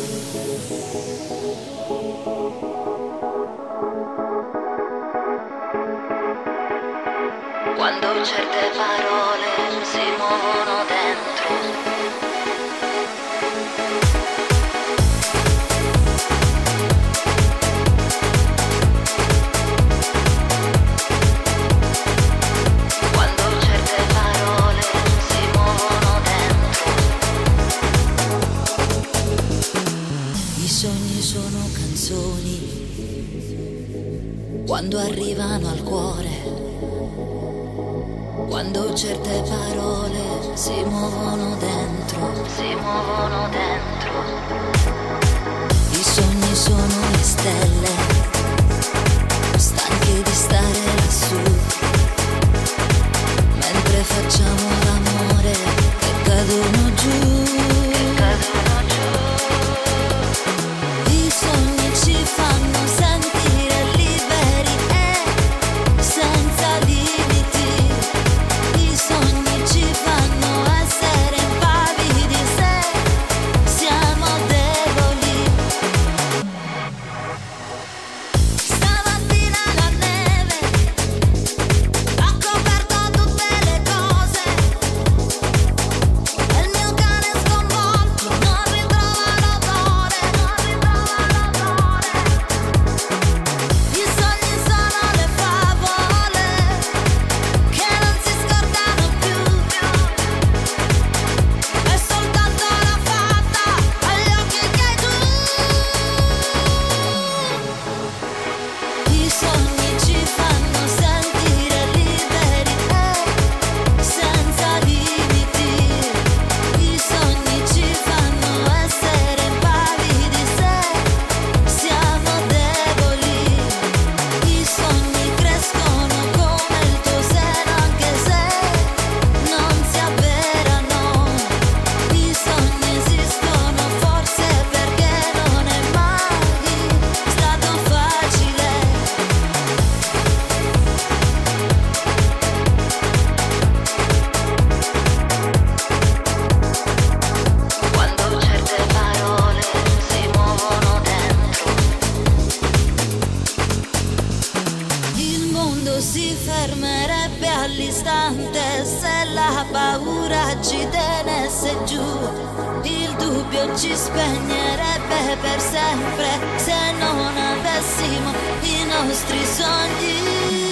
Quando certe parole si muovono dentro. Quando certe parole si muovono dentro. I sogni sono canzoni quando arrivano al cuore. Quando certe parole si muovono dentro, si muovono dentro. I sogni sono le stelle, stanchi di stare lassù, mentre facciamo l'amore che cadono giù, che cadono giù. I sogni ci fanno sentire liberi e senza limiti. I sogni ci fanno essere impavidi se siamo deboli. Stamattina la neve ha coperto tutte le cose e il mio cane sconvolto non ritrova l'odore, non ritrova l'odore. I sogni sono le favole che non si scordano più, è soltanto la fata agli occhi che hai tu. I sogni ci fanno sentire liberi e senza limiti. I sogni ci fanno essere impavidi se siamo deboli. I sogni crescono come il tuo seno anche se non si avverano. I sogni esistono forse perché non è mai stato facile. Quando certe parole si muovono dentro. Il mondo si fermerebbe all'istante se la paura ci tenesse giù. Il dubbio ci spegnerebbe per sempre se non avessimo i nostri sogni.